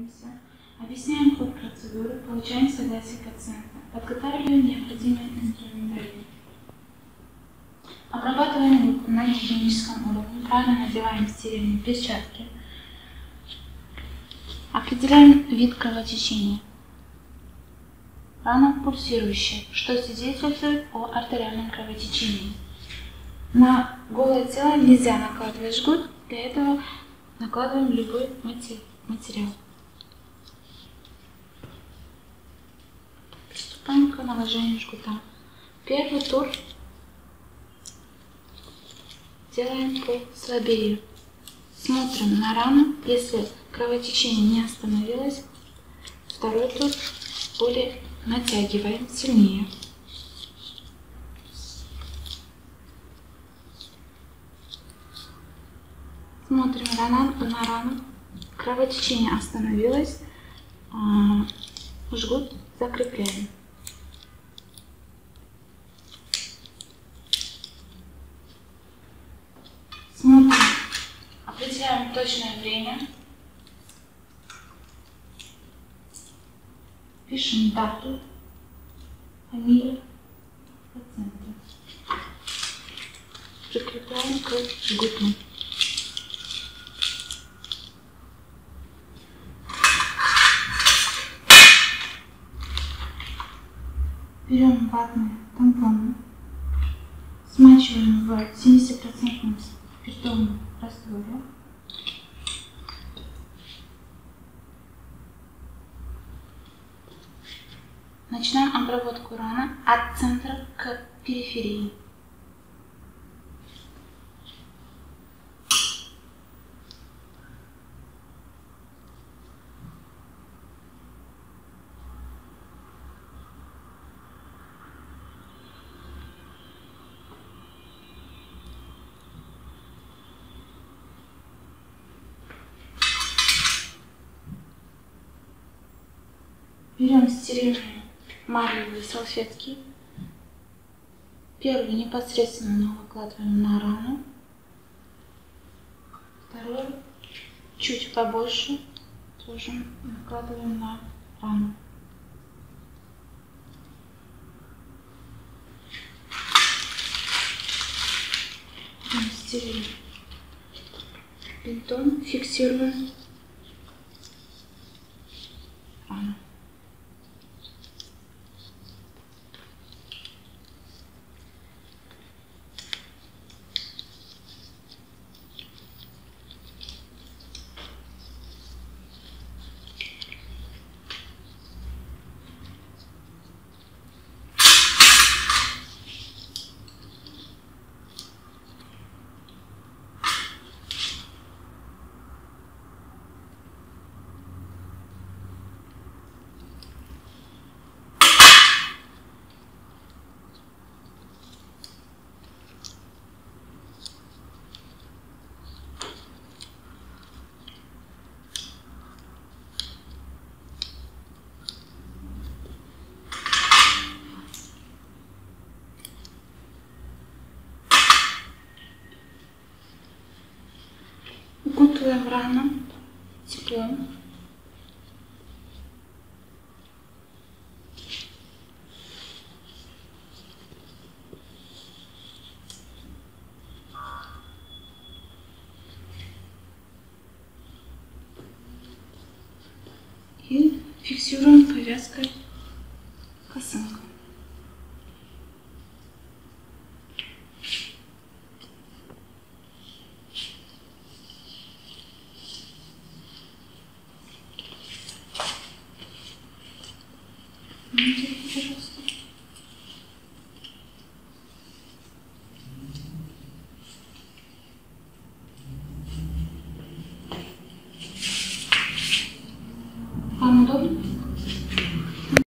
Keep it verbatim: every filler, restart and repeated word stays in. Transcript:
знакомимся, объясняем ход процедуры, получаем согласие пациента, подготавливаем необходимые инструментарий. Обрабатываем руку на гигиеническом уровне, правильно надеваем стерильные перчатки. Определяем вид кровотечения. Рана пульсирующая, что свидетельствует о артериальном кровотечении. На голое тело нельзя накладывать жгут, для этого накладываем любой материал. Приступаем к наложению жгута. Первый тур делаем по слабее. Смотрим на рану, если кровотечение не остановилось, второй тур более натягиваем сильнее. Смотрим на рану, кровотечение остановилось, жгут закрепляем. Смотрим, определяем точное время, пишем дату, фамилию пациента, прикрепляем к жгуту. Берем ватные тампоны, смачиваем в семидесятипроцентном спиртовом растворе. Начинаем обработку раны от центра к периферии. Берем стерильные марлевые салфетки. Первую непосредственно накладываем на рану. Вторую чуть побольше тоже накладываем на рану. Берем стерильный бинтом, фиксируем рану. Укутываем рану теплом. И фиксируем повязкой косынку. Пожалуйста.